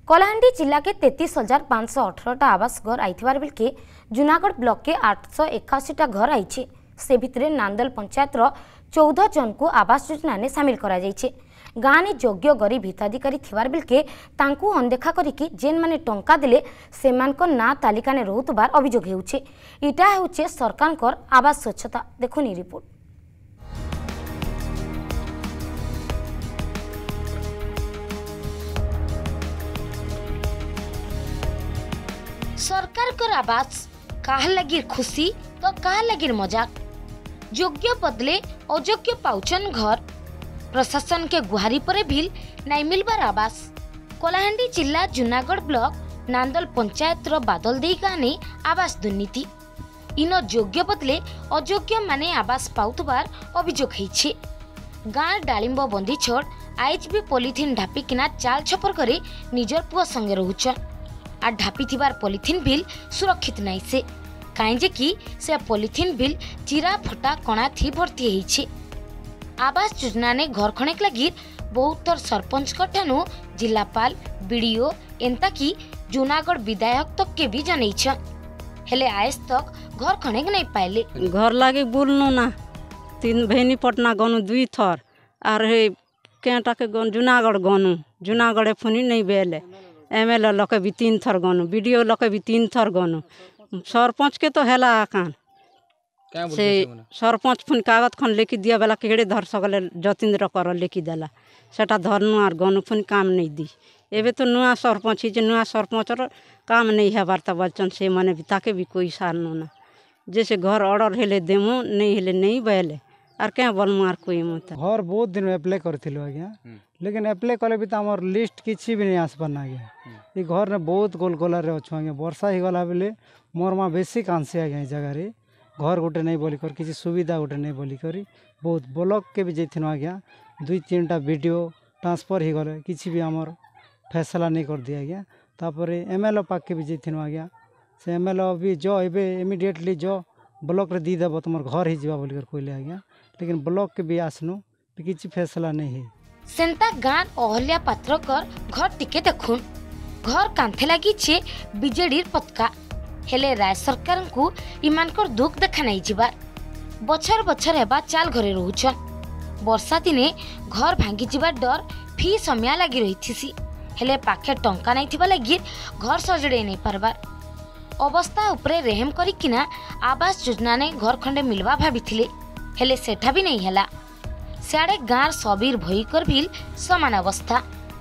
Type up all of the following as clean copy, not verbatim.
कलाहांडी जिला के 33,518 आवास घर आईथिबार बेल के जूनागढ़ ब्लॉक के 881 घर आईचे। से भितरे नांदल पंचायत 14 जन को आवास योजना ने सामिल करा जायछे। गाँ ने योग्य गरीब हिताधिकारी थिबार बेल के तांकू अनदेखा करिकी जेन माने टंका देले सेमानक ना तालिका ने रहुतबार अभियोग हेउछे। इटा हेउछे सरकारकर आवास स्वच्छता। देखुनी रिपोर्ट। सरकार कर आवास काहा लगी खुशी तो काहा लगी मजाक। योग्य बदले अयोग्य पाउचन घर। प्रशासन के गुहारी पर भी नहीं मिलबार आवास। कलाहांडी जिला जूनागढ़ ब्लॉक नांदल पंचायत बादल देई गाँ ने आवास दुर्नीति। इन योग्य बदले अयोग्य माने आवास पाउतबार अभियोग हेइछे। गाँ डालिंब बंदी छोड़ आईएचबी पॉलिथिन ढापिकिना चाल छपर करे निजर पुआ संगे रहुछन। आ ढापी थिबार पॉलिथिन बिल सुरक्षित नहीं से काइजे कि से पॉलिथिन बिल चिरा फटा कणा थी भर्ती हेइछे। आवास योजना ने घर खणेक लगी बहुत थर सरपंच कठानु जिलापाल बीडीओ एंता कि जूनागढ़ विधायक तक के भी जनईछन। हेले आयस तक घर खणेक नहीं पाइले। घर लागे बोलनु ना तीन भेनी पटना गनु दुई थर आर हे केटा के गन जूनागढ़ गनु जूनागढ़ फुनी नहीं बेले। एमएलए लके भी 3 थर गनु बीडीओ लके भी 3 थर गनु सरपंच के तो हेला आकान से सरपंच फुन कागज खन लेके दिया बेला केड़े धर सकले जतीन्द्र कर लेके देला सेटा धरनु आर गनु फुन काम नहीं दी। एबे तो नुआ सरपंच जे नुआ सरपंच काम नहीं है वार्ता बचन से माने भी ताके भी कोई सारनु ना जैसे घर ऑर्डर हेले देमु नहीं हेले नहीं बेले आर क्या बोलमु आर कोई मत। घर बहुत दिन में अप्लाई करथिलु आज्ञा लेकिन अप्लाई कले भी हमर लिस्ट किछि भी नहीं आसपार आज्ञा। ये घर ने बहुत गोलगोला रे अच्छु आज्ञा वर्षा ही गला बेले मोर माँ बेसी कांसी आज्ञा ये जगह रे घर गोटे नहीं बोली कर किसी सुविधा गोटे नहीं बोली करी बहुत ब्लॉक के भी जैथिनु आज्ञा 2-3टा वीडियो ट्रांसफर ही गले किछि भी हमर फैसला नहीं कर दिया आज्ञा। तापरे एमएलए पाक के भी जैथिनु आज्ञा से एमएलए भी जो एबे इमीडिएटली जो ब्लॉक रे दी देबो तुमर घर ही जीवा बोली कर कोइले आज्ञा लेकिन ब्लॉक के भी आसनु किछि फैसला नहीं है। सेंता गाँ अहल्या पात्र कर घर टिके देखुन घर कांथे लगी छे बीजेडी पतका हेले राय सरकार को इमानकर दुख देखा नहीं जिबार बछर बछर हेबा चाल घरे रहुछन। वर्षा दिने घर भांगी जिबार डर फी समय लगी रही हेले पाखे टंका नहीं थिबा लगी घर सजड़े नहीं पारबार अवस्था उपरे रेहम करिकिना आवास योजना ने घर खंडे मिलवा भाबिथिले हेले सेठा भी नहीं हैला। सियाड़े गाँव सबीर भयकर भी समान अवस्था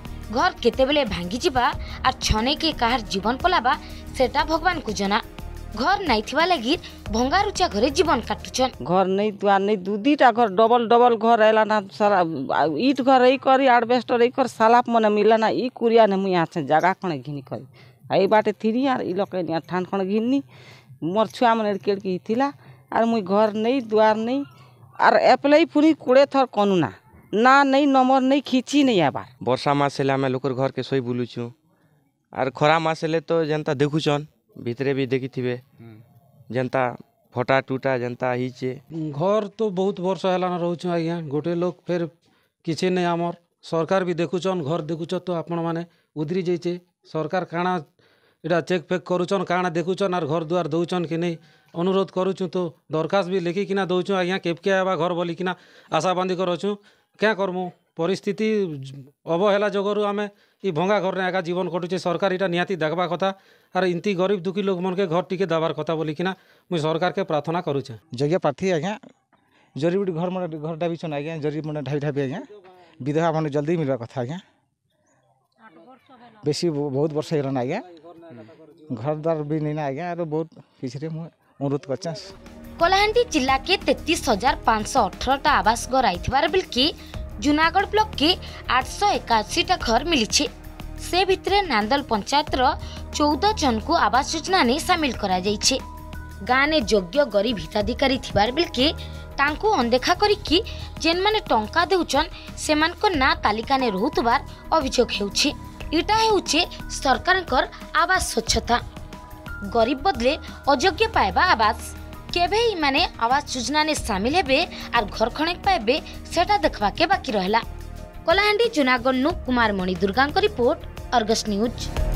घर केतेबेले भांगी जिबा आर छने के काहार जीवन पलाबा सेटा भगवान को जना। घर नहीं थिबा लगी भंगा रुचा घरे जीवन काटुचन। घर नहीं दुआर नहीं दूधीटा घर डबल डबल घर एला ना सारा ईट घर ई करी एडबेस्टर ई कर सालाप मने मिला ना ई कुरिया ने मुया छे जगह खणे घिनी करी आई बाटे थिरी यार ई लोके नि ठान खणे घिनी मोर छुआ मने केड़ की थिला आर मुई घर नहीं दुआर नहीं आर एप्लाई पुनी 20 थर कनु ना ना नहीं नंबर नहीं खींची नहीं आबार। वर्षा मास हेले आमे लोकर घर के सोई बुलुछु आर खरा मास हेले तो जनता देखुचन भितरे भी देखिथिबे जनता फटा टूटा जनता हिचे। घर तो बहुत वर्ष हेला ना रहउछु आज्ञा गोटे लोग फिर किछि नहीं हमर सरकार भी देखुचन घर देखुच तो आपण माने उधरी जाइछे सरकार काना एटा चेक फेक करूचन काना देखुचन आर घर दुआर दउचन कि नहीं अनुरोध करूचु तो दरखास्त भी लिखिकिना दउछु आज्ञा केबके आबा घर बोलिकिना आशा बांधी करछु क्या करमु परिस्थिति अवहेला जगरू आमे ई भंगा घर ने आगा जीवन कटुचे सरकार इटा निहाती देखबा कथा आर इंती गरीब दुखी लोग मन के घर टिके दबार कथा बोलिकिना मुई सरकार के प्रार्थना करूचे। जगह प्रार्थी आज्ञा जरीबुटी घर मन घर डाबिछन आज्ञा जरी मन ढाई ढाबी आज्ञा विधवा मन जल्दी मिलबा कथा आज्ञा बेसी बहुत वर्ष हेलन आज्ञा घर द्वार भी नहीं ना आज्ञा आरो बहुत किछरे मु अनुरोध करछस। कलाहांडी जिला के 33,518 आवास घर आईथिबार बेल के जूनागढ़ ब्लॉक के 881 घर मिली से भितरे नांदल पंचायत 14 जन को आवास योजना ने सामिल करा जाइछे। गाँ ने योग्य गरीब हिताधिकारी थिबार बेल के तांकू अनदेखा करिकी जेन माने टंका देउचन सेमानक ना तालिका ने रहुतबार अभियोग हेउछे। इटा हेउछे सरकारकर आवास स्वच्छता। गरीब बदले अयोग्य पाएबा आवास केबे ही माने आवास योजना ने शामिल हेबे आर घर खणेक पाएबे सेटा देखबा के बाकी रहला। कलाहांडी जूनागढ़ नु Kumar Mani Durga report Argus news.